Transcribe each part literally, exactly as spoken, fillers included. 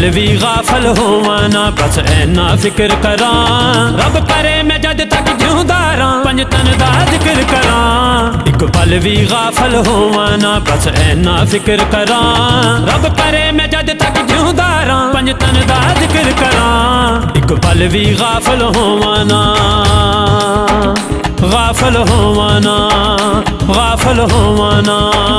पल भी गाफल होवाना बस ऐना फिक्र करा। रब करे मैं जद तक जिंदा रहां पंजतन दा जिक्र करा। एक पल भी गाफल होवाना बस ऐना फिक्र करा। रब करे मैं जद तक जिंदा रहां पंजतन दा जिक्र करा। एक पल भी गाफल होवाना गाफल होवाना गाफल होवाना।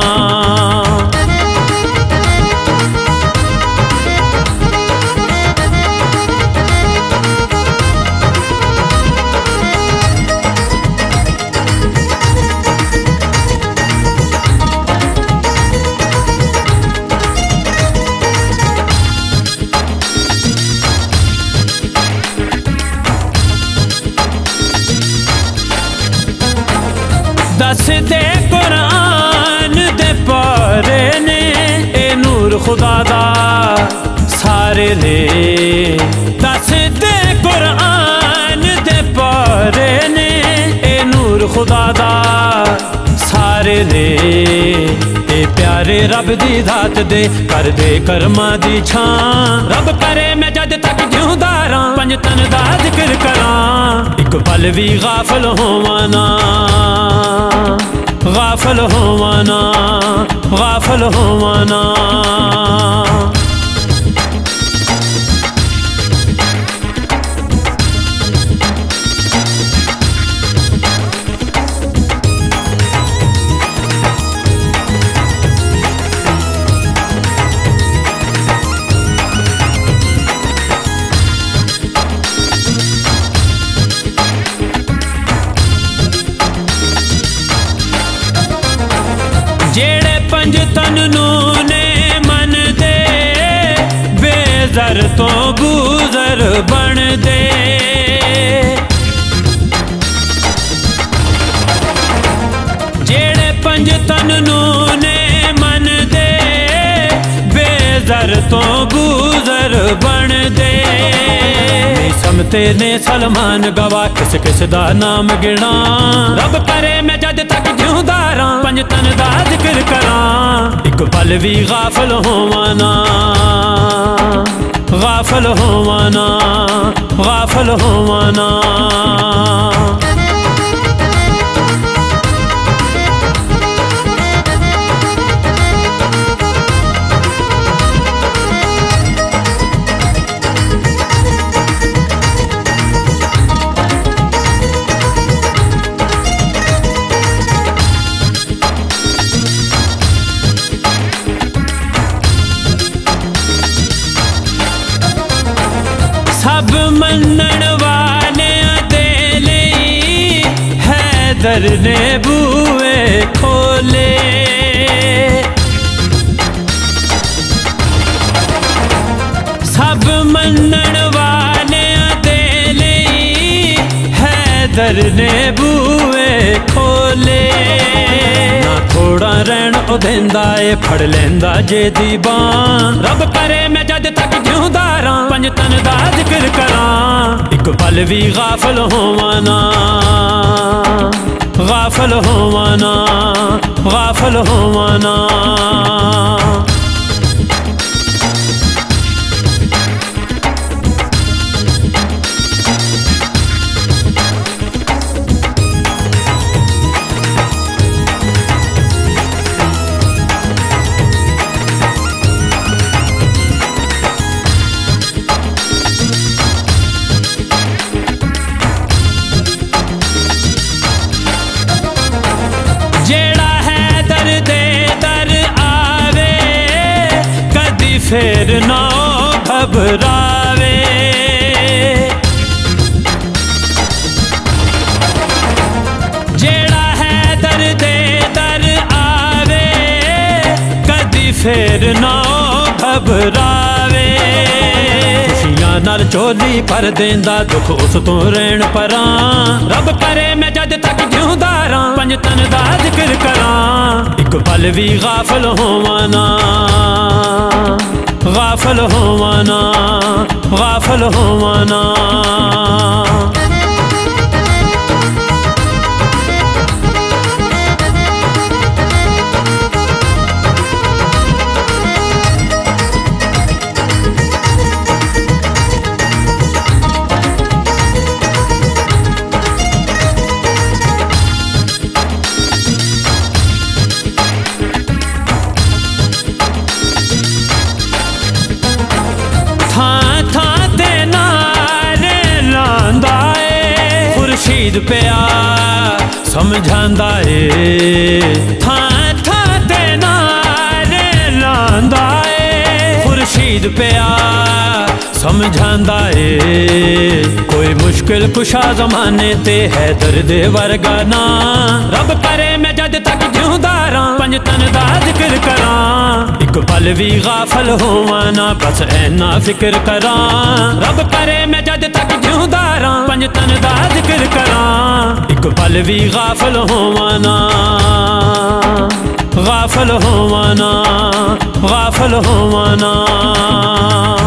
दस दे कुरान दे पारे ने ए नूर खुदा दा सारे ने। दस दे कुरान दे पारे ने ए नूर खुदा दा सारे ने। ए प्यारे रब दी धात दे कर दे कर्मा दी छां। रब करे मैं जद तक जिंदा रहां पंजतन दा जिक्र करा। एक पल भी गाफल होवाना गाफल होवाना गाफल होवाना। जेड़े पंजतन नू ने मन दे बेज़र तो गुज़र बन दे। जेड़े पंजतन नू ने मन दे बेज़र तो गुज़र बन दे। समते ने सलमान गवा किस किस दा नाम गिना। रब करे मैं जद तक जिंदा रहां पंजतन दा जिक्र करा। एक पल भी गाफल होवाना गाफल होवाना गाफल होवाना। सब मनन वाले दे लई हैदर ने बूए खोले। सब मनन वाले दे लई हैदर ने बूए खोले। ना थोड़ा रहन ओ देंदा ए फड़ लेंदा जे दी बां। रब करे मैं जद तक जिंदा रहां पंजतन दा जिक्र करा। एक पल भी गाफल होवाना गाफल होवाना गाफल होवाना। जेड़ा है दर दे दर आवे कदी फिर ना घबरावे। जेड़ा है दर दे दर आवे कदी फिर ना घबरावे। खुशियां नाल चोली भर देंदा दुख उस तो रहन परां। रब करे मैं जद तक जिंदा रहां पंजतन दा जिक्र करा। एक पल भी गाफल होवाना गाफल होवाना गाफल होवाना। खुर्शीद पिया समझांदा ए थां थां ते नारे लांदा ए खुर्शीद पिया समझांदा ए कोई मुश्किल कुशा जमाने ते है दर्द वर्गा ना रब करे मैं जद तक जिउंदा रहां पंज तन दा जिक्र करां एक पल भी गाफल होवां ना बस ऐना फिक्र करां रब करे मैं जद तक जिउंदा रहां पंज तन दा जिक्र करां एक पल भी गाफल होवां ना गाफल होवां ना गाफल होवां ना।